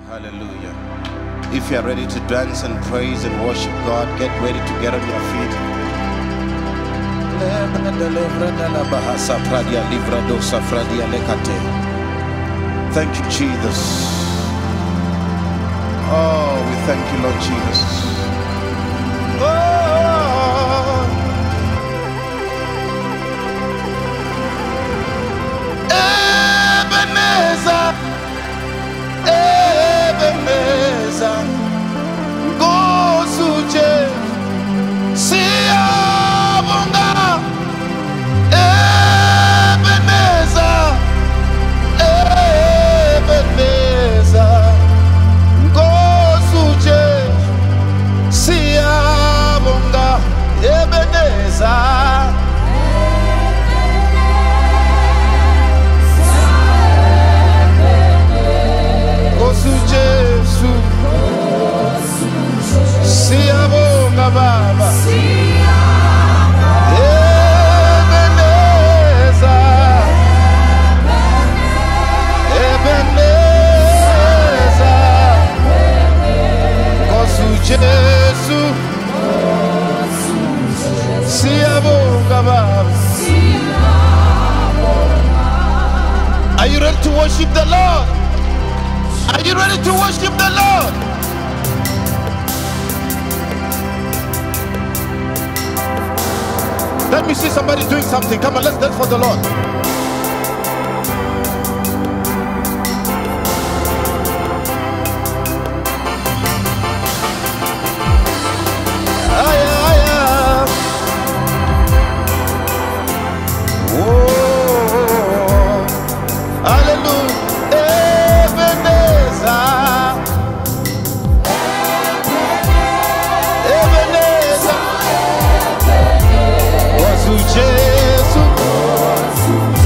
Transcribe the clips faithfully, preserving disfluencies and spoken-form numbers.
Hallelujah. If you are ready to dance and praise and worship God, get ready to get on your feet. Thank you, Jesus. Oh, we thank you, Lord Jesus. Oh, Ebenezer, Ebenezer, Ngosuje, Siyabonga, Ebenezer, Ebenezer, Ngosuje, Siyabonga, Ebenezer. Jesu, Siyabonga Baba, Ebenezer, Ebenezer, Kosu Jesu, Siyabonga Baba. Are you ready to worship the Lord? Are you ready to worship the Lord? Let me see somebody doing something. Come on, let's dance for the Lord. Aya, aya. Oh, hallelujah. Ebenezer, Ebenezer, Jesus,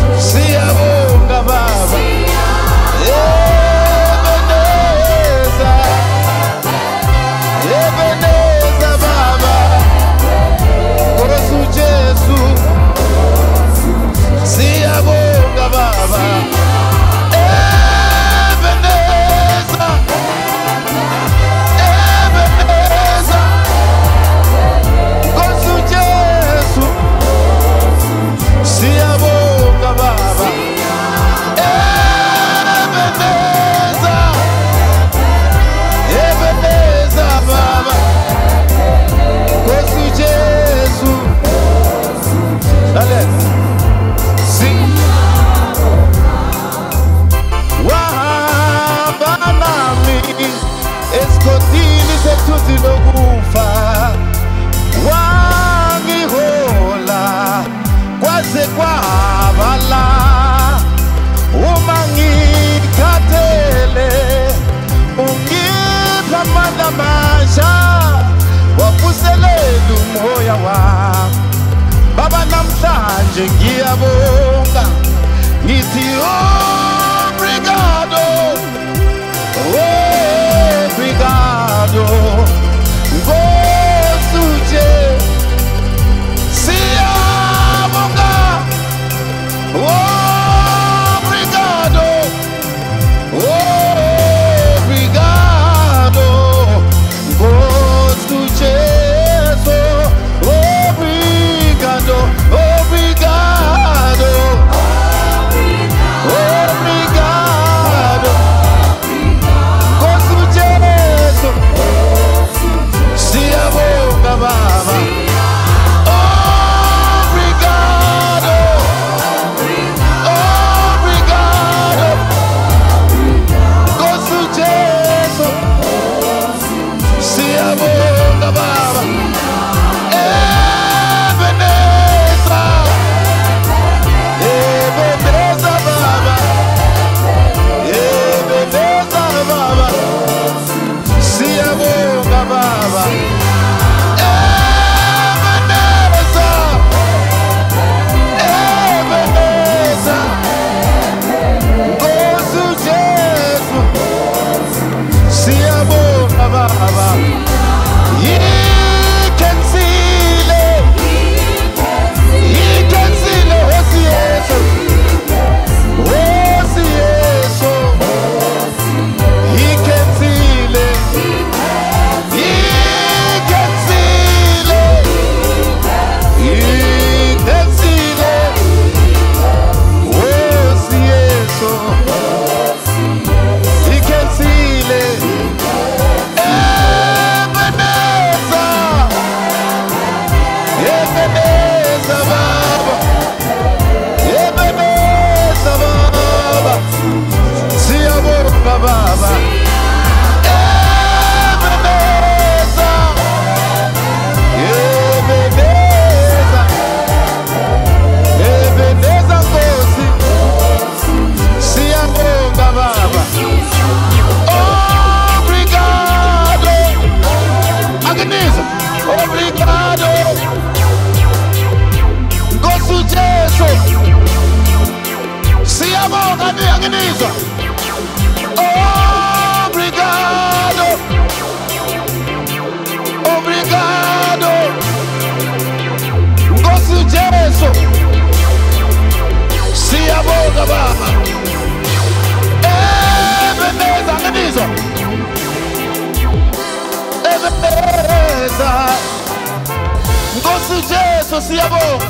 Nkosi Jesu siyabonga.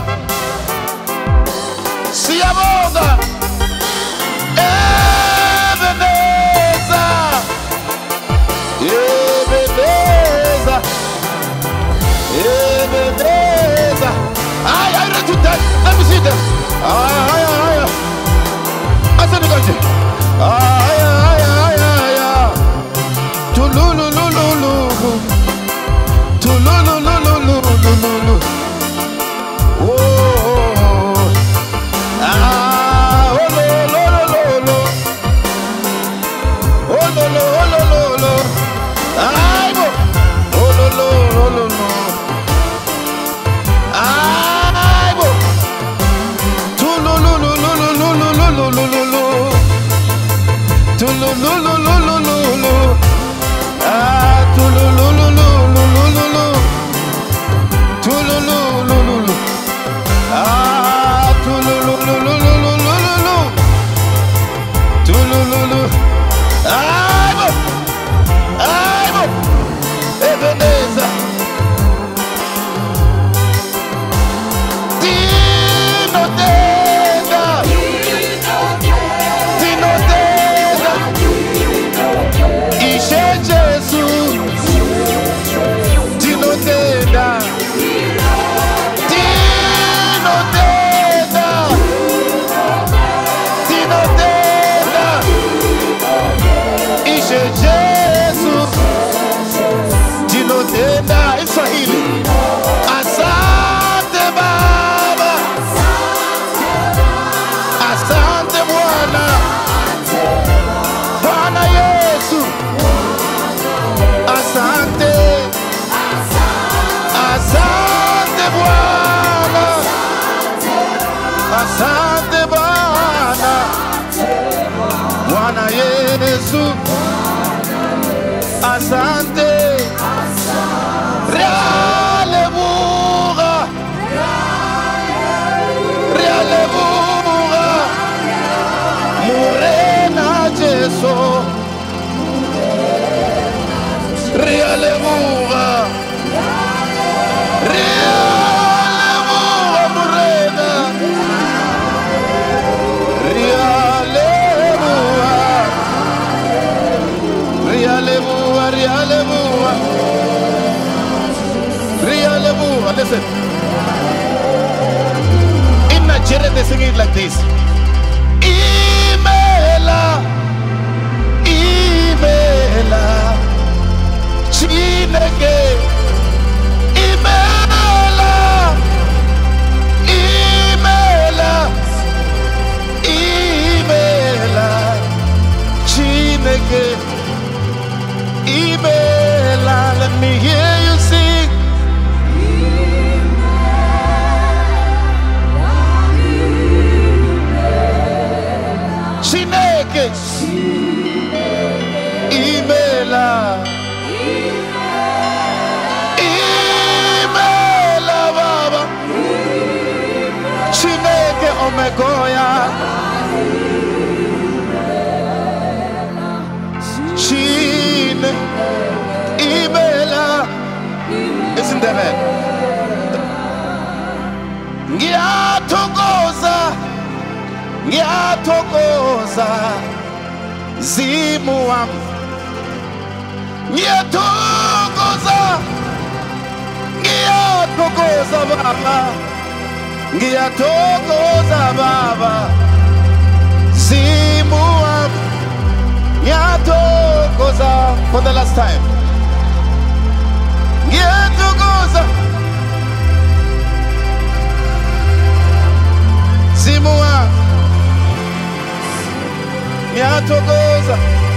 Siyabonga. Ebeneza. Ebeneza. Ebeneza. Ay, I read to that. Let me see them. Ay, ay, ay, ay. I said it. Ay, ay, ay, ay, ay. Tulululululu. Tulululululu. Oh. Ah, oh, lo, lo, lo, lo, lo. Oh, lo, lo, lo, lo, lo. Ay, bo. Oh, lo, lo, lo, lo, lo. Ay, bo. Tulululululu. Tulululululu. Ah, tulululululu. Tulululululu. Ah, tulululululu. Tulululu. Ay, bo. Ay, bo. Ebeneza. Tinotenda. Tinotenda. Ishe Jesu. Tinotenda. Tinotenda. Tinotenda. Ishe Jesu. Tinotenda. Iswahili. Asante Baba. Asante Bwana. Bwana Yesu. Asante. Asante Bwana. Asante Bwana. Bwana Yesu. Asante. Realemura. Realemura. Morena Jesu. Realemura. Realemura morena. Realemura. Realemura. Realemura. Realemura. Listen. In Nigeria they sing it like this. Imela. Imela. Chineke. Imela. Imela. Imela. Chineke. Imela. Let me hear you sing. Chineke. Imela. Imela Baba. Chineke Omegoya. Chine. Imela. Isn't that it? Ngiyathokoza. Ngiyathokoza. Zimu wami. Ngiyathokoza. Ngiyathokoza Baba. Ngiyathokoza Baba. Zimu wami. Ngiyathokoza. For the last time. Ngiyathokoza. Zimu wami. Ngiyathokoza.